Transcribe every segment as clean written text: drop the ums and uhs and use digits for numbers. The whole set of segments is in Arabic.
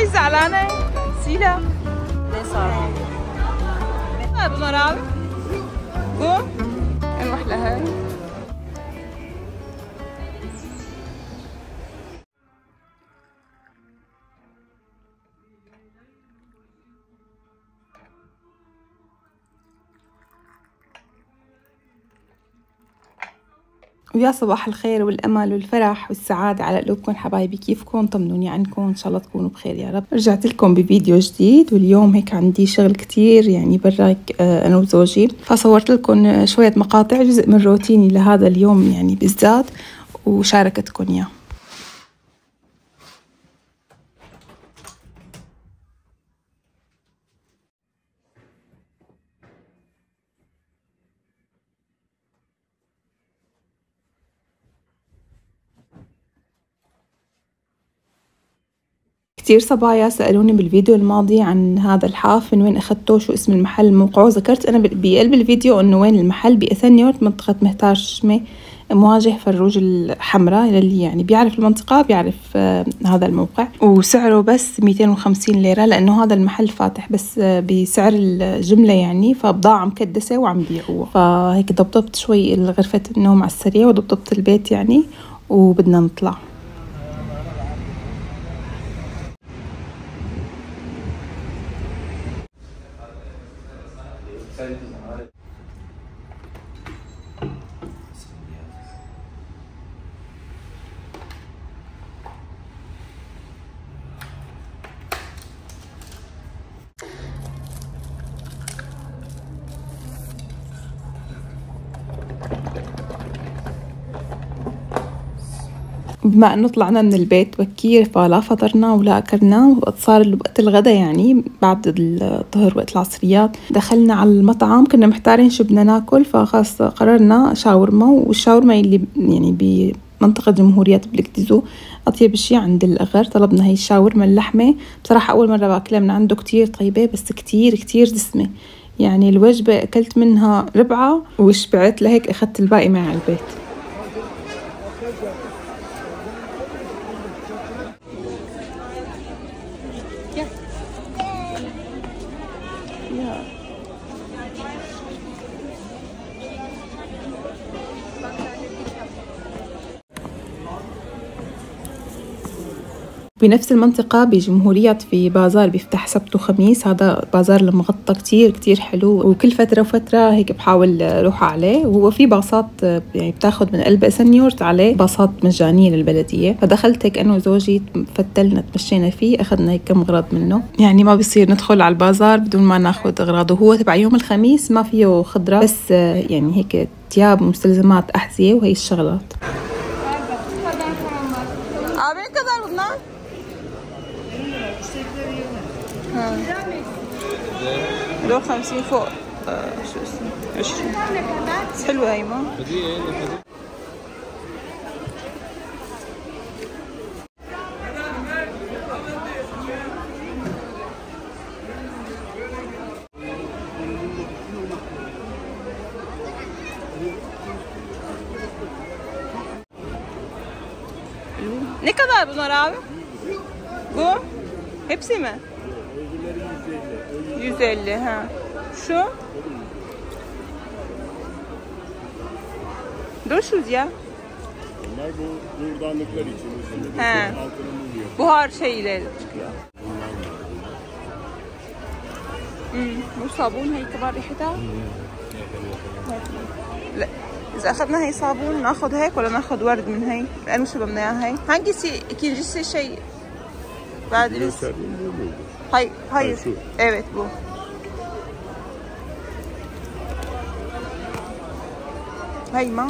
زعلانة سيلا ليه صار هيك؟ بدنا نلعب قوم نروح لهي ويا صباح الخير والأمل والفرح والسعادة على قلوبكم حبايبي. كيفكم؟ طمنوني عنكم، إن شاء الله تكونوا بخير يا رب. رجعت لكم بفيديو جديد، واليوم هيك عندي شغل كتير يعني برا أنا وزوجي، فصورت لكم شوية مقاطع جزء من روتيني لهذا اليوم يعني بالذات وشاركتكم إياه. كتير صبايا سألوني بالفيديو الماضي عن هذا الحاف من وين أخدته، شو اسم المحل، موقعه. ذكرت أنا بقلب الفيديو إنه وين المحل، بأثنيورت منطقة مهتار شمي، مواجه فروج الحمراء. للي يعني بيعرف المنطقة بيعرف هذا الموقع، وسعره بس 250 ليرة لأنه هذا المحل فاتح بس بسعر الجملة يعني، فبضاعة مكدسة وعم بيعوها. فهيك ضبطبت شوي غرفة النوم على السريع وضبطبت البيت يعني، وبدنا نطلع. بما انه طلعنا من البيت بكير فلا فطرنا ولا اكلنا، وقت صار وقت الغداء يعني بعد الظهر وقت العصريات دخلنا على المطعم. كنا محتارين شو بدنا ناكل، فخلاص قررنا شاورما، والشاورما اللي يعني بمنطقة جمهورية بلكتزو اطيب شيء عند الاغر. طلبنا هي الشاورما اللحمة، بصراحة اول مرة باكلها من عنده، كتير طيبة بس كتير كتير دسمة يعني. الوجبة اكلت منها ربعة وشبعت، لهيك اخذت الباقي معي على البيت. بنفس المنطقة بجمهورية في بازار بيفتح سبت وخميس، هذا بازار المغطى كتير كتير حلو، وكل فترة وفترة هيك بحاول روح عليه. وهو في باصات يعني بتاخد من قلب اسنيورت عليه باصات مجانية للبلدية، فدخلت هيك أنا وزوجي فتلنا تمشينا فيه، أخذنا هيك كم أغراض منه. يعني ما بيصير ندخل على البازار بدون ما ناخد أغراضه. هو تبع يوم الخميس ما فيه خضرة بس يعني هيك تياب ومستلزمات أحذية وهي الشغلات. لو 50 فوق شو اسمه 20. حلوة هي ما Ne kadar bunlar abi? Bu? Hepsi mi? 150 ha. Şu? 500 ya. Bunlar bu buğurdanlıklar için. He. Buhar şeyleri çıkıyor. مو صابون هي كمان ريحتها؟ لا إذا أخذنا هي صابون ناخذ هيك ولا ناخذ ورد من هي؟ لأنه شو بدنا إياها هي؟ hangisi ikincisi şey? Verdiniz. Hayır. Evet bu. هاي ما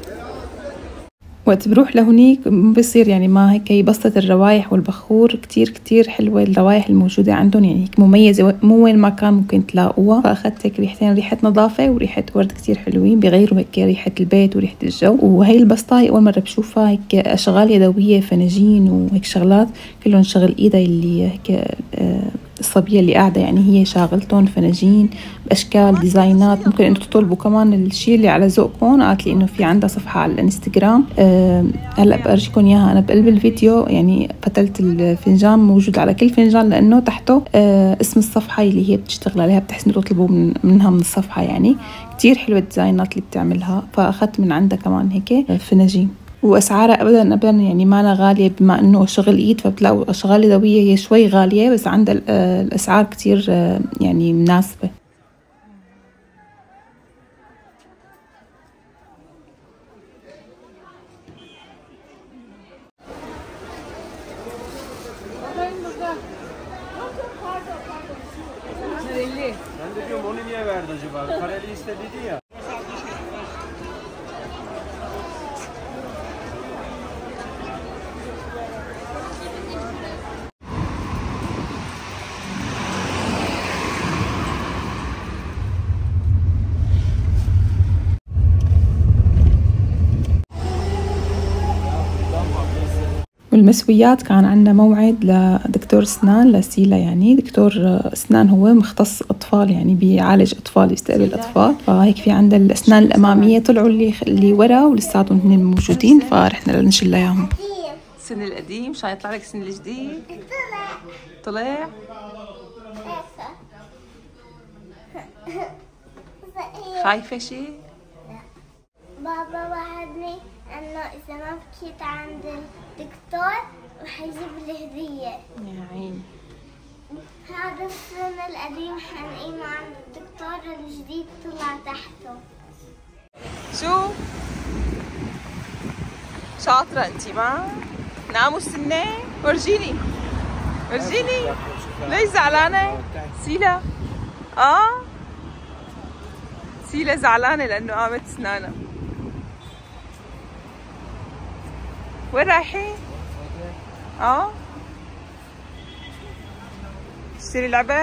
وقت بروح لهونيك بصير يعني ما هيك هي بسطة الروايح والبخور كتير كتير حلوة. الروايح الموجودة عندهم يعني هيك مميزة، مو وين ما كان ممكن تلاقوها. فأخذت هيك ريحتين، ريحة نظافة وريحة ورد كتير حلوين، بيغيروا هيك ريحة البيت وريحة الجو. وهي البسطة أول مرة بشوفها، هيك أشغال يدوية، فناجين وهيك شغلات كلهم شغل إيدي اللي هيك الصبية اللي قاعدة يعني هي شاغلتهم فناجين بأشكال ديزاينات. ممكن انتوا تطلبوا كمان الشيء اللي على ذوقكم. قالت لي انه في عندها صفحة على الانستغرام، هلا بأرجيكم اياها انا بقلب الفيديو. يعني فتلت الفنجان موجود على كل فنجان لانه تحته اسم الصفحة اللي هي بتشتغل عليها، بتحسنوا تطلبوا منها من الصفحة. يعني كتير حلوة الديزاينات اللي بتعملها، فأخذت من عندها كمان هيك فناجين. واسعارها ابدا ابدا يعني ما غاليه، بما انه شغل ايد فبتلاقوا اشغال يدويه هي شوي غاليه، بس عندها الاسعار كتير يعني مناسبه. Ben de diyorum onu niye verdi acaba? Kareli istediydi ya. والمسويات كان عندنا موعد لدكتور أسنان لسيلا، يعني دكتور أسنان هو مختص أطفال، يعني بيعالج أطفال بيستقبل أطفال. فهيك في عندنا الأسنان الأمامية طلعوا اللي ورا ولساتهم هن موجودين، فرحنا لنشيل إياهم. السن القديم مشان يطلع لك السن الجديد. طلع خايفة شيء؟ بابا وعدني انه اذا ما بكيت عند الدكتور رح يجيب لي هدية. يا عيني. هذا السن القديم حنقيمه عند الدكتور، الجديد طلع تحته. شو؟ شاطرة انتي ما؟ ناموا السنة؟ ورجيني ليش زعلانة؟ سيلا سيلا زعلانة لأنه قامت أسنانها. وين رايحين؟ تشتري لعبة؟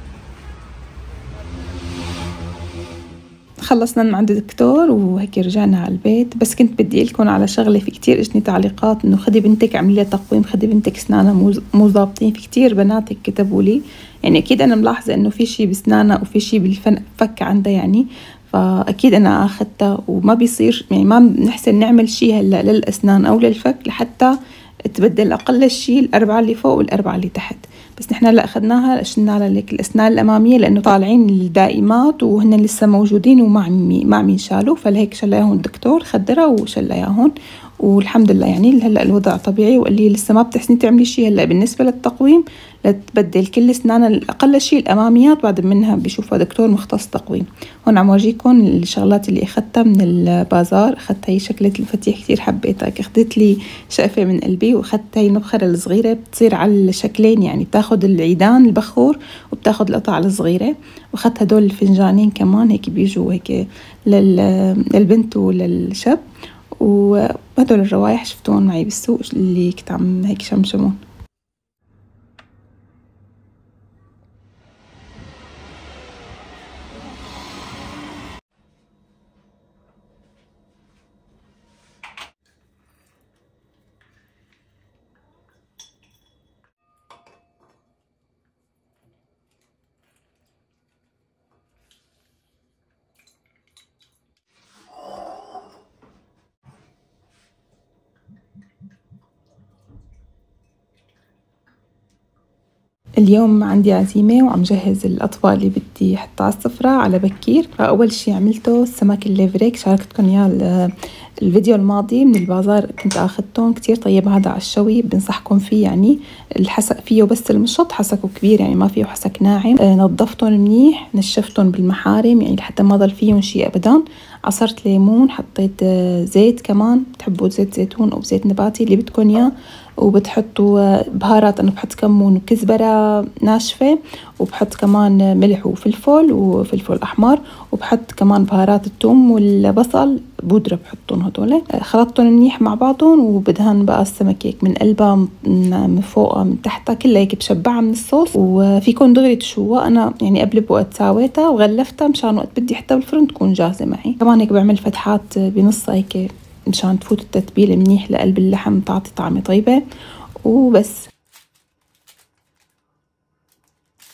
خلصنا من عند الدكتور وهيك رجعنا على البيت. بس كنت بدي لكم على شغله، في كتير اجني تعليقات انه خدي بنتك اعملي لها تقويم، خدي بنتك اسنانها مو ظابطين. في كتير بنات كتبوا لي، يعني اكيد انا ملاحظه انه في شيء باسنانها وفي شيء بالفك عندها يعني، فاكيد انا اخذتها. وما بيصير يعني ما بنحسن نعمل شيء هلا للاسنان او للفك لحتى تبدل اقل شيء الاربعه اللي فوق والاربعه اللي تحت. بس نحن هلا اخذناها شلنا على الاسنان الاماميه لانه طالعين الدائمات وهن لسه موجودين وما عم ينشالوا، فلهيك شلاهم الدكتور، خدرها وشلاهم. والحمد لله يعني هلا الوضع طبيعي. وقال لي لسه ما بتحسني تعملي شيء هلا بالنسبه للتقويم، لتبدل كل اسنان الاقل شيء الاماميات، بعد منها بيشوفها دكتور مختص تقويم. هون عم ورجيكم الشغلات اللي اخذتها من البازار. اخذت هي شكلة المفاتيح كثير حبيتها، اخذت لي شقفه من قلبي، واخذت هي النبخره الصغيره بتصير على الشكلين، يعني بتاخذ العيدان البخور وبتاخذ القطع الصغيره. واخذت هدول الفنجانين كمان هيك بيجوا هيك للبنت وللشاب. وهدول الروايح شفتون معي بالسوق اللي كنت عم هيك شمشمون. اليوم عندي عزيمة وعم جهز الأطباق اللي بدي حطها على السفرة على بكير. فأول شي عملته السمك الليفريك، شاركتكم إياه الفيديو الماضي من البازار، كنت أخذتهم كتير طيب. هذا على الشوي بنصحكم فيه، يعني الحسك فيه بس المشط حسكه كبير، يعني ما فيه حسك ناعم. نظفتهم منيح، نشفتهم بالمحارم يعني لحتى ما ضل فيهم شي أبدا. عصرت ليمون، حطيت زيت كمان، بتحبوا زيت زيتون أو زيت نباتي اللي بدكم إياه. وبتحطوا بهارات، أنا بحط كمون وكزبرة ناشفة، وبحط كمان ملح وفلفل أحمر، وبحط كمان بهارات الثوم والبصل بودرة بحطهم هدول. خلطتهم منيح مع بعضهم، وبدهن بقى السمك هيك من قلبها من فوقها من تحتها كلها هيك بشبعها من الصوص. وفيكم دغري تشوها، أنا يعني قبل بوقت ساويتها وغلفتها مشان وقت بدي حتى بالفرن تكون جاهزة معي. كمان هيك بعمل فتحات بنصها هيك مشان تفوت التتبيلة منيح لقلب اللحم، تعطي طعمة طيبة. وبس.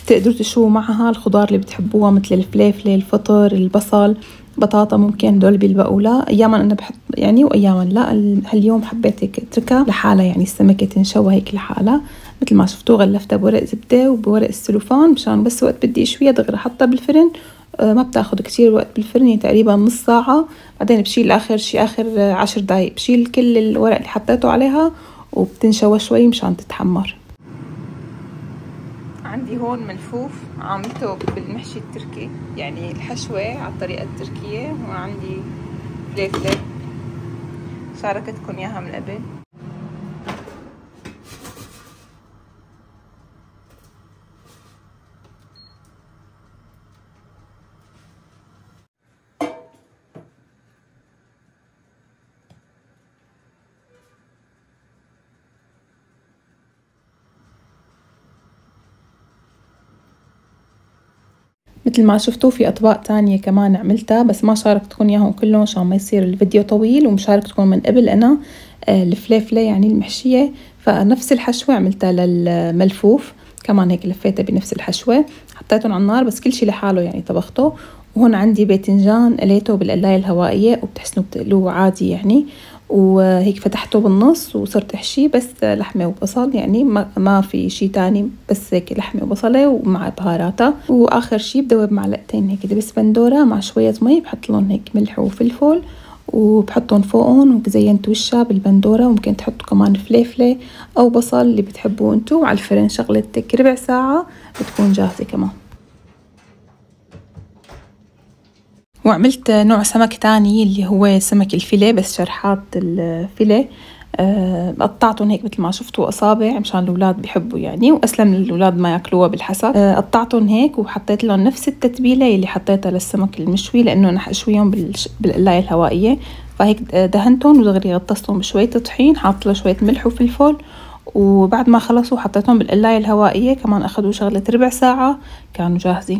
تقدروا تشووا معها الخضار اللي بتحبوها مثل الفليفلة، الفطر، البصل، بطاطا ممكن دول بيلبقوا لا. اياما انا بحط يعني واياما لا. هاليوم حبيت هيك اتركها لحالها، يعني السمكة تنشوى هيك لحالها. مثل ما شفتوا غلفتها بورق زبدة وبورق السلوفان مشان بس وقت بدي اشويها دغري حطها بالفرن. ما بتاخد كتير وقت بالفرن، يعني تقريبا نص ساعة. بعدين بشيل آخر شي آخر 10 دقايق بشيل كل الورق اللي حطيته عليها وبتنشوى شوي مشان تتحمر. عندي هون ملفوف عملته بالمحشي التركي، يعني الحشوة على الطريقة التركية. وعندي فليفلة شاركتكم اياها من قبل. مثل ما شفتوا في أطباق تانية كمان عملتها، بس ما شاركتكم إياهم كلهم عشان ما يصير الفيديو طويل. ومشاركتكم من قبل أنا الفليفلة يعني المحشية، فنفس الحشوة عملتها للملفوف كمان هيك لفيتها بنفس الحشوة، حطيتهم على النار بس كل شي لحاله يعني طبخته. وهون عندي باذنجان قليته بالقلاية الهوائية وبتحسنوا بتقلوه عادي يعني، وهيك فتحته بالنص وصرت احشيه بس لحمة وبصل، يعني ما في شي تاني، بس هيك لحمة وبصلة ومع بهاراتها. واخر شي بدوب معلقتين هيك دبس بندورة مع شوية مي، بحط لهم هيك ملح وفلفل وبحطهم فوقهم وزينت وشها بالبندورة. وممكن تحطوا كمان فليفلة او بصل اللي بتحبوه انتو. وعلى الفرن شغلتك ربع ساعة بتكون جاهزة كمان. وعملت نوع سمك تاني اللي هو سمك الفيليه، بس شرحات الفيليه قطعتهم هيك مثل ما شفتوا أصابع مشان الأولاد بيحبوا يعني، وأسلم الأولاد ما ياكلوها بالحسب. قطعتهم هيك وحطيت لهم نفس التتبيلة اللي حطيتها للسمك المشوي، لأنه أنا حشويهم بالقلاية الهوائية. فهيك دهنتهم ودغري غطستهم بشوية طحين، حاطت له شوية ملح وفلفل. وبعد ما خلصوا حطيتهم بالقلاية الهوائية كمان، أخذوا شغلة ربع ساعة كانوا جاهزين.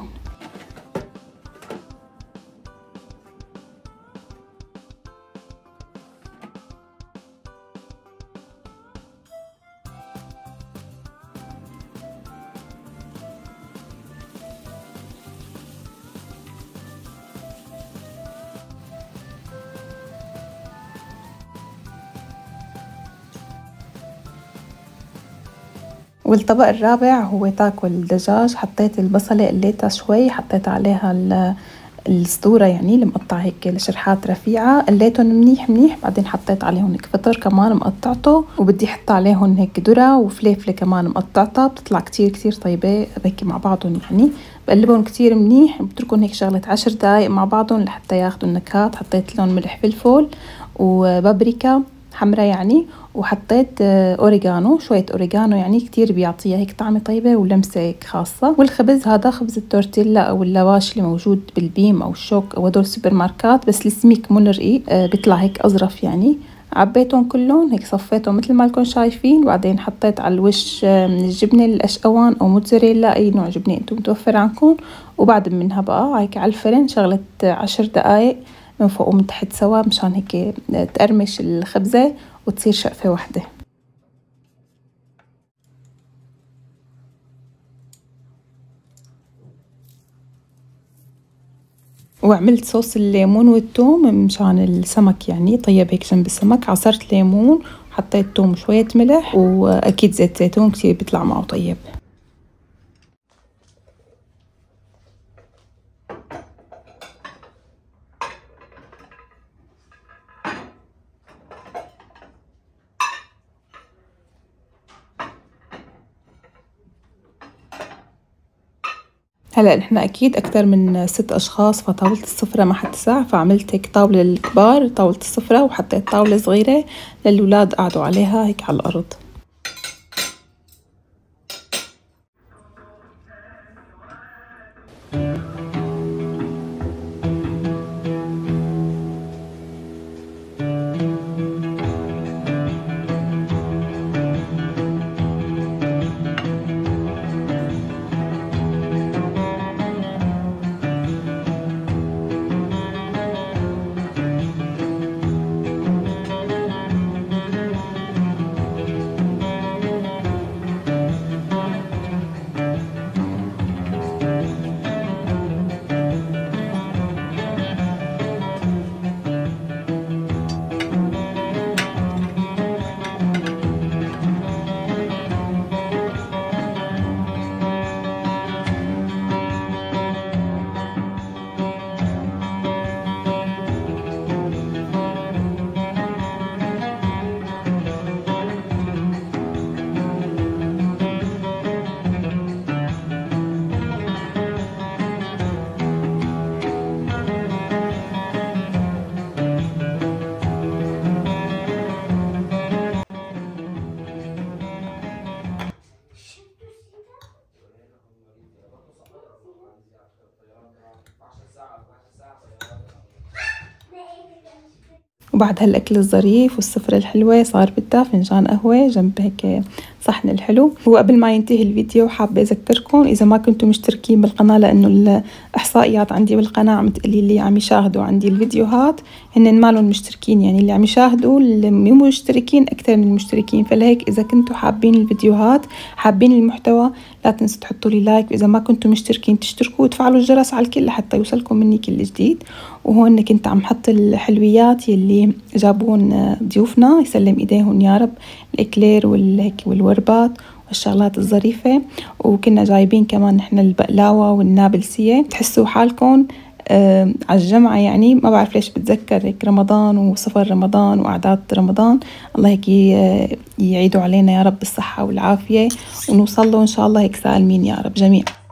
والطبق الرابع هو تاكل دجاج. حطيت البصلة قليتها شوي، حطيت عليها الصدورة يعني المقطعة هيك لشرحات رفيعة، قليتهم منيح منيح. بعدين حطيت عليهم هيك فطر كمان مقطعته، وبدي احط عليهم هيك ذرة وفليفلة كمان مقطعتها، بتطلع كتير كتير طيبة هيك مع بعضهم يعني. بقلبهم كتير منيح، بتركهم هيك شغلة 10 دقايق مع بعضهم لحتى ياخدوا النكهات. حطيت لهم ملح فلفل وبابريكا حمرا يعني، وحطيت أوريغانو، شوية أوريغانو يعني كتير بيعطيها هيك طعمة طيبة ولمسة هيك خاصة. والخبز هذا خبز التورتيلا أو اللواش اللي موجود بالبيم أو الشوك أو هدول السوبر ماركات، بس السميك مو رقيق، بيطلع هيك أظرف يعني. عبيتهم كلهم هيك صفيتهم مثل ما لكم شايفين. وبعدين حطيت على الوش من الجبنة الأشقوان أو موتزاريلا، أي نوع جبنة أنتم متوفر عندكم. وبعد منها بقى هيك على الفرن شغلة 10 دقايق من فوق ومن تحت سوا، مشان هيك تقرمش الخبزة وتصير شقفة واحدة. وعملت صوص الليمون والثوم مشان السمك يعني، طيب هيك جنب السمك عصرت ليمون وحطيت ثوم وشوية ملح وأكيد زيت زيتون كتير بيطلع معه طيب. هلا نحن اكيد اكثر من 6 اشخاص، فطاولة السفرة ما حتسع، فعملت هيك طاولة للكبار طاولة السفرة، وحطيت طاولة صغيرة للولاد قعدوا عليها هيك على الارض. وبعد هالأكل الظريف والسفرة الحلوة صار بدها فنجان قهوة جنب هيك صحن الحلو. وقبل ما ينتهي الفيديو حابة أذكركم إذا ما كنتم مشتركين بالقناة، لأنه الإحصائيات عندي بالقناة عم تقلي اللي عم يشاهدوا عندي الفيديوهات هن مالهم مشتركين، يعني اللي عم يشاهدوا اللي مو مشتركين أكثر من المشتركين. فلهيك إذا كنتوا حابين الفيديوهات حابين المحتوى لا تنسوا تحطوا لي لايك، وإذا ما كنتم مشتركين تشتركوا وتفعلوا الجرس على الكل لحتى يوصلكم مني كل جديد. وهون كنت عم حط الحلويات يلي جابون ضيوفنا يسلم ايديهم يا رب، الاكلير والوربات والشغلات الظريفة. وكنا جايبين كمان نحن البقلاوة والنابلسية. تحسوا حالكم على الجمعة، يعني ما بعرف ليش بتذكر هيك رمضان وسفر رمضان وأعداد رمضان. الله هيك يعيدوا علينا يا رب بالصحة والعافية ونوصل له إن شاء الله هيك سالمين يا رب جميعا.